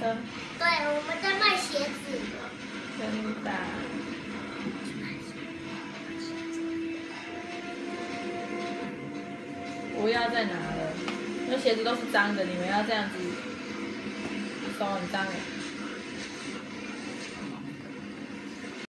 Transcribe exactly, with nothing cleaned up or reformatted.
车？ 对，我们在卖鞋子的。 真的。不要再拿了，那鞋子都是脏的，你们要这样子，手很脏哎。